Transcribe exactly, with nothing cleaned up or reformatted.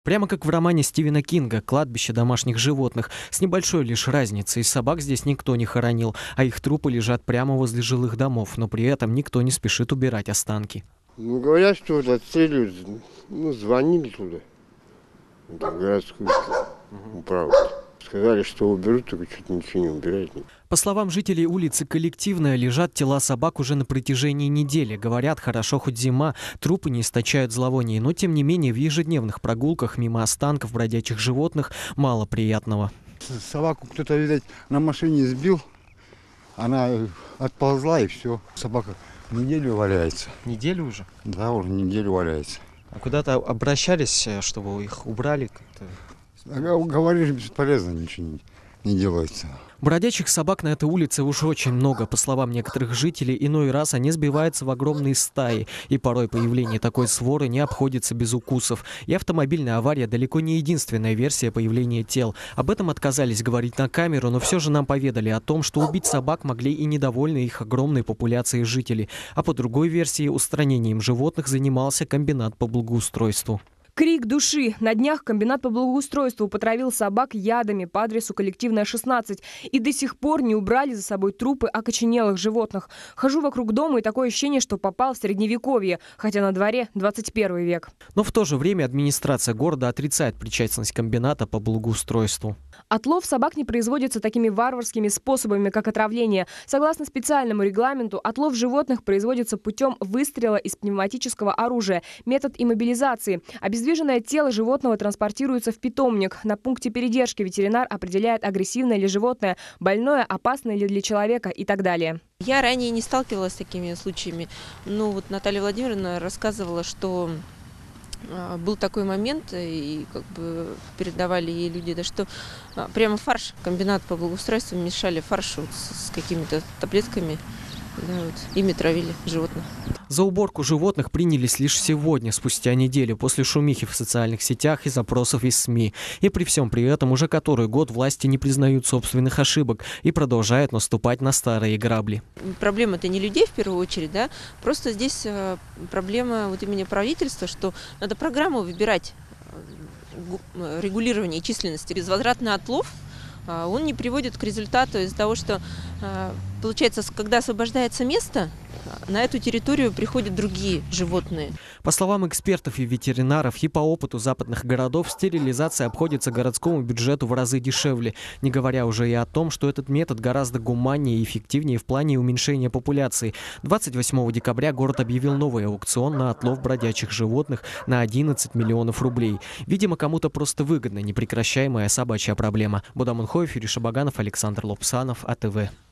Прямо как в романе Стивена Кинга «Кладбище домашних животных», с небольшой лишь разницей. Собак здесь никто не хоронил, а их трупы лежат прямо возле жилых домов, но при этом никто не спешит убирать останки. Ну, говорят, что вот отстреливают, ну, звонили туда, в городскую управу. Сказали, что уберут, только что-то ничего не убирают. По словам жителей улицы Коллективная, лежат тела собак уже на протяжении недели. Говорят, хорошо хоть зима, трупы не источают зловоний, но тем не менее в ежедневных прогулках мимо останков бродячих животных мало приятного. Собаку кто-то, видать, на машине сбил, она отползла и все. Собака неделю валяется. Неделю уже? Да, уже неделю валяется. А куда-то обращались, чтобы их убрали как-то? Говоришь, бесполезно, ничего не, не делается. Бродячих собак на этой улице уж очень много. По словам некоторых жителей, иной раз они сбиваются в огромные стаи. И порой появление такой своры не обходится без укусов. И автомобильная авария далеко не единственная версия появления тел. Об этом отказались говорить на камеру, но все же нам поведали о том, что убить собак могли и недовольные их огромной популяцией жителей. А по другой версии, устранением животных занимался комбинат по благоустройству. Крик души. На днях комбинат по благоустройству потравил собак ядами по адресу Коллективная, шестнадцать. И до сих пор не убрали за собой трупы окоченелых животных. Хожу вокруг дома, и такое ощущение, что попал в средневековье, хотя на дворе двадцать первый век. Но в то же время администрация города отрицает причастность комбината по благоустройству. Отлов собак не производится такими варварскими способами, как отравление. Согласно специальному регламенту, отлов животных производится путем выстрела из пневматического оружия. Метод иммобилизации. Обездвиженное тело животного транспортируется в питомник. На пункте передержки ветеринар определяет, агрессивное ли животное, больное, опасное ли для человека и так далее. Я ранее не сталкивалась с такими случаями. Но вот Наталья Владимировна рассказывала, что был такой момент, и как бы передавали ей люди, да, что прямо фарш, комбинат по благоустройству мешали фарш вот с какими-то таблетками, да, вот, ими травили животных. За уборку животных принялись лишь сегодня, спустя неделю, после шумихи в социальных сетях и запросов из СМИ. И при всем при этом уже который год власти не признают собственных ошибок и продолжают наступать на старые грабли. Проблема-то не людей в первую очередь, да, просто здесь проблема вот именно правительства, что надо программу выбирать регулирования численности. Безвозвратный отлов, он не приводит к результату из-за того, что, получается, когда освобождается место, на эту территорию приходят другие животные. По словам экспертов и ветеринаров, и по опыту западных городов, стерилизация обходится городскому бюджету в разы дешевле, не говоря уже и о том, что этот метод гораздо гуманнее и эффективнее в плане уменьшения популяции. двадцать восьмого декабря город объявил новый аукцион на отлов бродячих животных на одиннадцать миллионов рублей. Видимо, кому-то просто выгодна непрекращаемая собачья проблема. Будамон Хоев, Юрий Шабаганов, Александр Лобсанов, АТВ.